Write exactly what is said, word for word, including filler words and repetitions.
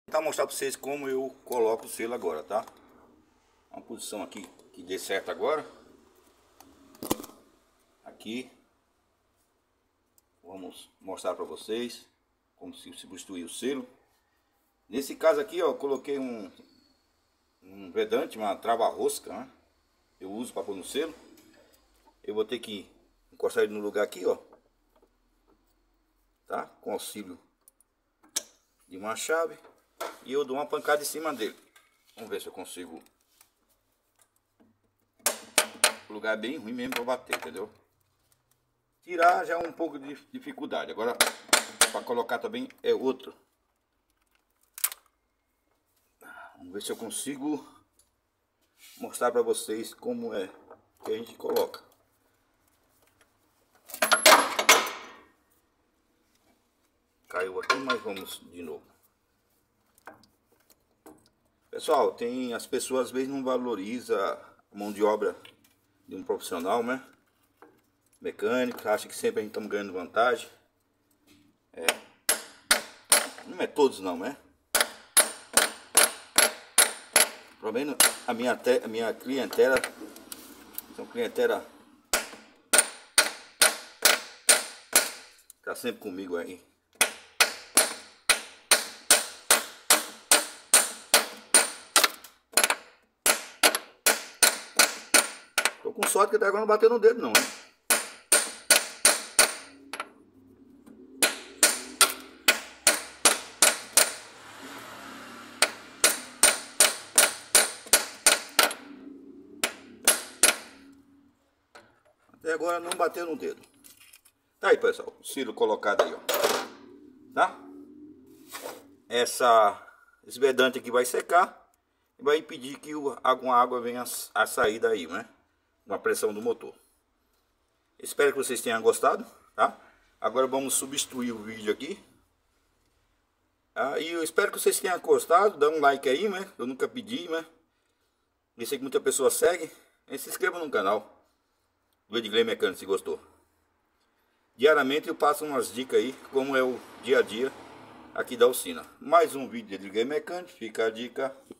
Vou mostrar para vocês como eu coloco o selo agora, tá? Uma posição aqui que dê certo agora. Aqui. Vamos mostrar para vocês como se substituir o selo. Nesse caso aqui, ó, eu coloquei um, um vedante, uma trava-rosca, né? Eu uso para pôr no selo. Eu vou ter que encostar ele no lugar aqui, ó. Tá? Com auxílio de uma chave. E eu dou uma pancada em cima dele. Vamos ver se eu consigo. O lugar é bem ruim mesmo para bater, entendeu? Tirar já é um pouco de dificuldade. Agora, para colocar também é outro. Vamos ver se eu consigo mostrar para vocês como é que a gente coloca. Caiu aqui, mas vamos de novo. Pessoal, tem as pessoas às vezes não valorizam a mão de obra de um profissional, né? Mecânico, acha que sempre a gente está ganhando vantagem. É. Não é todos não, né? Pelo menos a minha, te, a minha clientela são clientela tá sempre comigo aí. Tô com sorte que até agora não bateu no dedo não, né? Até agora não bateu no dedo. Tá aí, pessoal, o selo colocado aí, ó. Tá? Essa, esse vedante aqui vai secar e vai impedir que o, alguma água venha a, a sair daí, né? Na pressão do motor. Espero que vocês tenham gostado, tá? Agora vamos substituir o vídeo aqui. Ah, e eu espero que vocês tenham gostado. Dá um like aí, né? Eu nunca pedi, né? Eu sei que muita pessoa segue. E se inscreva no canal do Edgley Mecânico se gostou. Diariamente eu passo umas dicas aí, como é o dia a dia aqui da oficina. Mais um vídeo de Edgley Mecânico, fica a dica.